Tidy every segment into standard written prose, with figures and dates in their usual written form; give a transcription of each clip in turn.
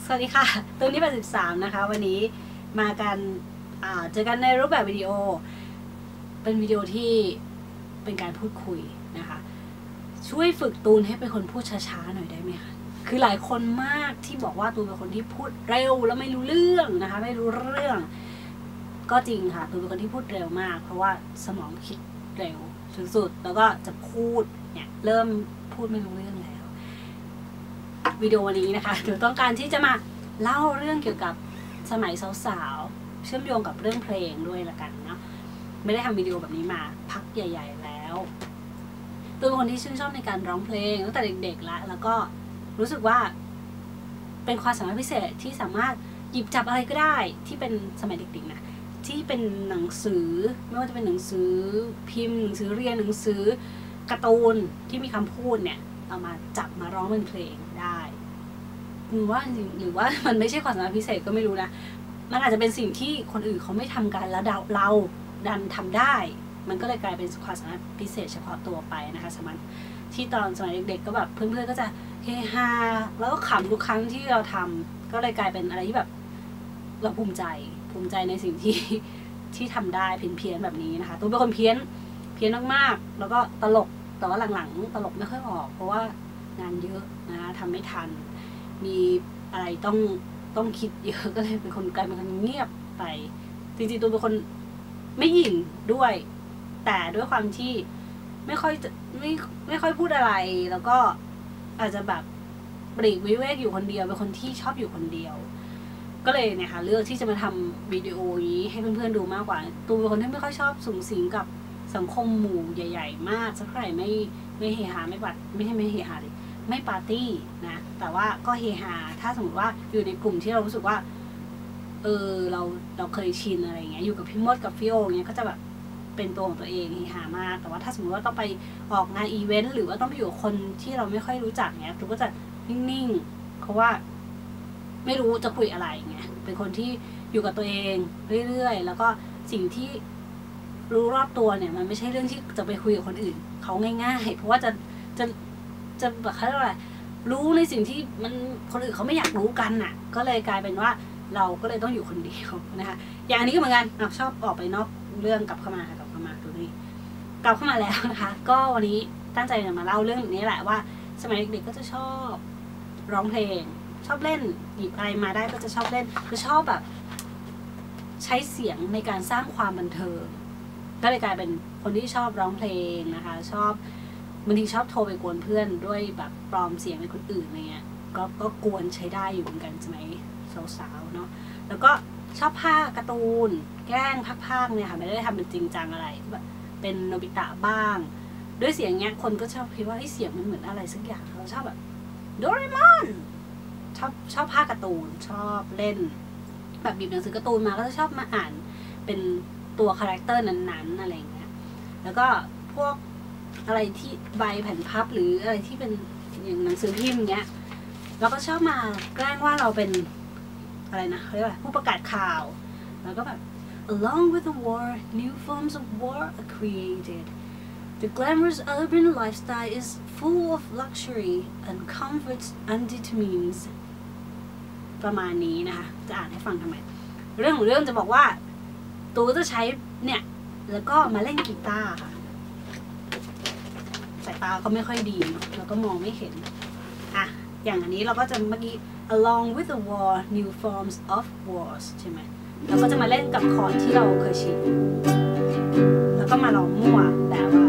สวัสดีค่ะตูนที่83นะคะวันนี้มากันเจอกันในรูปแบบวิดีโอเป็นวิดีโอที่เป็นการพูดคุยนะคะช่วยฝึกตูนให้เป็นคนพูดช้าๆหน่อยได้ไหมคะคือหลายคนมากที่บอกว่าตูนเป็นคนที่พูดเร็วแล้วไม่รู้เรื่องนะคะไม่รู้เรื่องก็จริงค่ะตูนเป็นคนที่พูดเร็วมากเพราะว่าสมองคิดเร็วสุดๆแล้วก็จะพูดเนี่ยเริ่มพูดไม่รู้เรื่องแล้ววิดีโอวันนี้นะคะหนูต้องการที่จะมาเล่าเรื่องเกี่ยวกับสมัยสาวๆเชื่อมโยงกับเรื่องเพลงด้วยละกันเนาะไม่ได้ทำวิดีโอแบบนี้มาพักใหญ่ๆแล้วตัวเป็นคนที่ชื่นชอบในการร้องเพลงตั้งแต่เด็กๆแล้วก็รู้สึกว่าเป็นความสามารถพิเศษที่สามารถหยิบจับอะไรก็ได้ที่เป็นสมัยเด็กๆนะที่เป็นหนังสือไม่ว่าจะเป็นหนังสือพิมพ์หนังสือเรียนหนังสือการ์ตูนที่มีคำพูดเนี่ยเอามาจับมาร้องเป็นเพลงได้หรือว่ามันไม่ใช่ความสามารถพิเศษก็ไม่รู้นะมันอาจจะเป็นสิ่งที่คนอื่นเขาไม่ทำกันแล้วเราดันทำได้มันก็เลยกลายเป็นความสามารถพิเศษเฉพาะตัวไปนะคะสมัยที่ตอนสมัยเด็กๆก็แบบเพื่อนๆก็จะเฮฮาแล้วก็ขำทุกครั้งที่เราทำก็เลยกลายเป็นอะไรที่แบบเราภูมิใจในสิ่งที่ทำได้เพี้ยนแบบนี้นะคะตัวเป็นคนเพี้ยนมากๆแล้วก็ตลกแต่ว่าหลังๆตลกไม่ค่อยออกเพราะว่างานเยอะนะคะทำไม่ทันมีอะไรต้องคิดเยอะก็เลยเป็นคนกลายเป็นคนเงียบไปจริงๆตัวเป็นคนไม่หยิ่งด้วยแต่ด้วยความที่ไม่ค่อยพูดอะไรแล้วก็อาจจะแบบปลีกวิเวกอยู่คนเดียวเป็นคนที่ชอบอยู่คนเดียวก็เลยเนี่ยค่ะเลือกที่จะมาทำวิดีโอนี้ให้เพื่อนๆดูมากกว่าตัวเป็นคนที่ไม่ค่อยชอบสุงสิงกับสังคมหมู่ใหญ่ๆมากสักเท่าไหร่ไม่เฮฮาไม่เฮฮาเลยไม่ปาร์ตี้นะแต่ว่าก็เฮฮาถ้าสมมติว่าอยู่ในกลุ่มที่เรารู้สึกว่าเราเคยชินอะไรเงี้ยอยู่กับพี่มดกับพี่โอเงี้ยก็จะแบบเป็นตัวของตัวเองเฮฮามากแต่ว่าถ้าสมมติว่าต้องไปออกงานอีเวนต์หรือว่าต้องไปอยู่กับคนที่เราไม่ค่อยรู้จักเนี้ยทุกก็จะนิ่งๆเพราะว่าไม่รู้จะคุยอะไรเงี้ยเป็นคนที่อยู่กับตัวเองเรื่อยๆแล้วก็สิ่งที่รู้รอบตัวเนี่ยมันไม่ใช่เรื่องที่จะไปคุยกับคนอื่นเขาง่ายๆเพราะว่าจะแบบเขาเรียกว่ารู้ในสิ่งที่มันคนอื่นเขาไม่อยากรู้กันน่ะก็เลยกลายเป็นว่าเราก็เลยต้องอยู่คนเดียวนะคะอย่างนี้ก็เหมือนกันชอบออกไปนอกเรื่องกลับเข้ามาตัวนี้กลับเข้ามาแล้วนะคะก็วันนี้ตั้งใจจะมาเล่าเรื่องนี้แหละว่าสมัยเด็กๆก็จะชอบร้องเพลงชอบเล่นหยิบอะไรมาได้ก็จะชอบเล่นคือชอบแบบใช้เสียงในการสร้างความบันเทิงก็เลยกลายเป็นคนที่ชอบร้องเพลงนะคะชอบบางทีชอบโทรไปกวนเพื่อนด้วยแบบปลอมเสียงเป็นคนอื่นอะไรเงี้ยก็กวนใช้ได้อยู่เหมือนกันสมัยสาวๆเนาะแล้วก็ชอบภาคการ์ตูนแกล้งภาคเนี่ยค่ะไม่ได้ทำเป็นจริงจังอะไรแบบเป็นโนบิตะบ้างด้วยเสียงเนี้ยคนก็ชอบคิดว่าเสียงมันเหมือนอะไรสักอย่างเราชอบแบบโดเรมอนชอบภาคการ์ตูนชอบเล่นแบบหยิบหนังสือการ์ตูนมาก็จะชอบมาอ่านเป็นตัวคาแรคเตอร์นั้นๆอะไรเงี้ยแล้วก็พวกอะไรที่ใบแผ่นพับหรืออะไรที่เป็นอย่างหนังสือพิมพ์เงี้ยเราก็ชอบมาแกล้งว่าเราเป็นอะไรนะเขาเรียกว่าผู้ประกาศข่าวแล้วก็แบบ Along with the war, new forms of war are created. The glamorous urban lifestyle is full of luxury and comforts undetermined. ประมาณนี้นะคะจะอ่านให้ฟังทำไมเรื่องของเรื่องจะบอกว่าตัวจะใช้เนี่ยแล้วก็มาเล่นกีตาร์ค่ะสายตาก็ไม่ค่อยดีแล้วก็มองไม่เห็นอ่ะอย่างอันนี้เราก็จะเมื่อกี้ along with the war new forms of wars ใช่ไหมเราก็จะมาเล่นกับคอร์ดที่เราเคยชินแล้วก็มาร้องมั่วแต่ว่า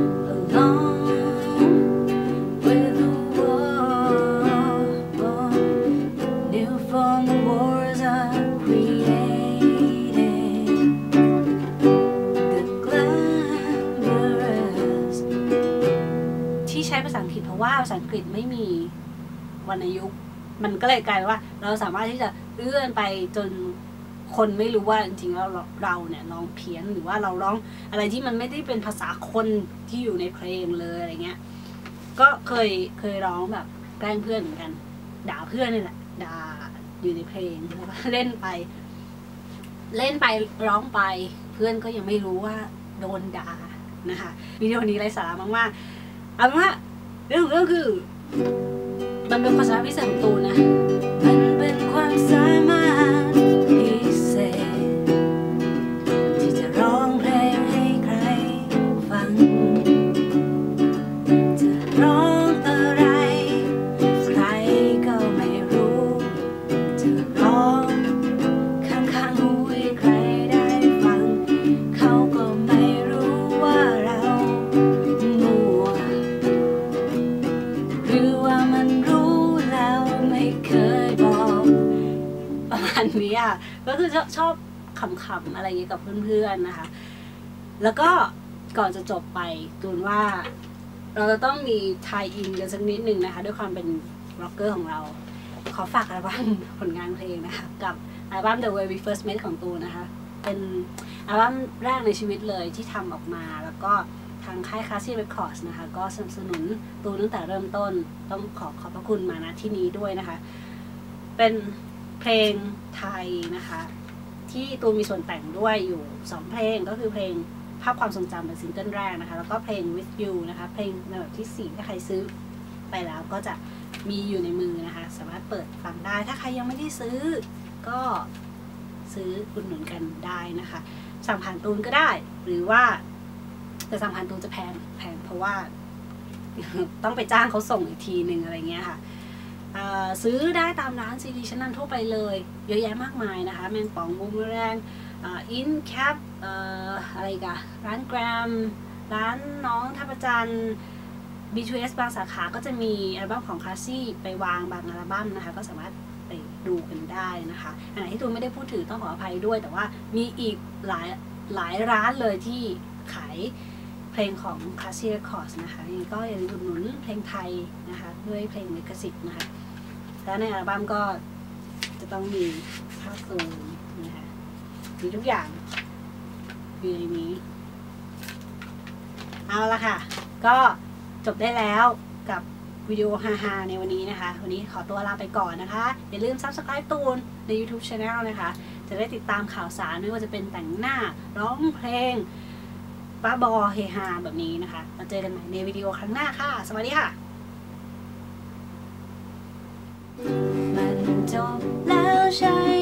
along with the war new forms of wars are created the glamorous ที่ใช้ภาษาอังกฤษเพราะว่าภาษาอังกฤษไม่มีวรรณยุกต์มันก็เลยกลายว่าเราสามารถที่จะเลื่อนไปจนคนไม่รู้ว่าจริงๆแล้วเราเนี่ยร้องเพี้ยนหรือว่าเราร้องอะไรที่มันไม่ได้เป็นภาษาคนที่อยู่ในเพลงเลยอะไรเงี้ยก็เคยร้องแบบแกล้งเพื่อนเหมือนกันด่าเพื่อนนี่แหละด่าอยู่ในเพลงแล้วก็เล่นไปร้องไปเพื่อนก็ยังไม่รู้ว่าโดนด่านะคะวิดีโอนี้ไร้สาระมากๆเอาเป็นว่าเรื่องคือมันเป็นความสามารถพิเศษของตูนนะมันเป็นความประมาณนี้อ่ะก็คือชอบขำๆอะไรอย่างเงี้ยกับเพื่อนๆนะคะแล้วก็ก่อนจะจบไปตูนว่าเราจะต้องมีไทยอินกันสักนิดนึงนะคะด้วยความเป็นร็อกเกอร์ของเราขอฝากอัลบั้มผลงานเพลงนะคะกับอัลบั้ม The Way We First Met ของตูนนะคะเป็นอัลบั้มแรกในชีวิตเลยที่ทำออกมาแล้วก็ทางค่าย Classy Records นะคะก็สนับสนุนตูนตั้งแต่เริ่มต้นต้องขอบพระคุณมาณที่นี้ด้วยนะคะเป็นเพลงไทยนะคะที่ตูนมีส่วนแต่งด้วยอยู่2เพลงก็คือเพลงภาพความทรงจำเป็นซิงเกิลแรกนะคะแล้วก็เพลง With You นะคะเพลงในแบบที่4ถ้าใครซื้อไปแล้วก็จะมีอยู่ในมือนะคะสามารถเปิดฟังได้ถ้าใครยังไม่ได้ซื้อก็ซื้ออุดหนุนกันได้นะคะสั่งผ่านตูนก็ได้หรือว่าแต่สั่งผ่านตูนจะแพงเพราะว่าต้องไปจ้างเขาส่งอีกทีหนึ่งอะไรเงี้ยค่ะซื้อได้ตามร้านซีดีชั้นนำทั่วไปเลยเยอะแยะมากมายนะคะแมงป่องบูมแรงอินแคปอะไรกันร้านแกรมร้านน้องทัพจันทร์ B2S บางสาขาก็จะมีอัลบั้มของคลาสซี่ไปวางบางอัลบั้มนะคะก็สามารถไปดูกันได้นะคะอันไหนที่ตูนไม่ได้พูดถึงต้องขออภัยด้วยแต่ว่ามีอีกหลายร้านเลยที่ขายเพลงของ Classy Records นะคะนี่ก็อย่าลืมอุดหนุนเพลงไทยนะคะด้วยเพลงลิขสิทธิ์นะคะแล้วในอัลบั้มก็จะต้องมีภาพตูนนะคะมีทุกอย่างอยู่ในนี้เอาละค่ะก็จบได้แล้วกับวิดีโอฮาๆในวันนี้นะคะวันนี้ขอตัวลาไปก่อนนะคะอย่าลืม Subscribe ตูนใน YouTube Channel นะคะจะได้ติดตามข่าวสารไม่ว่าจะเป็นแต่งหน้าร้องเพลงบ้าบอเฮฮาแบบนี้นะคะมาเจอกันใหม่ในวิดีโอครั้งหน้าค่ะสวัสดีค่ะมันจบแล้วใช่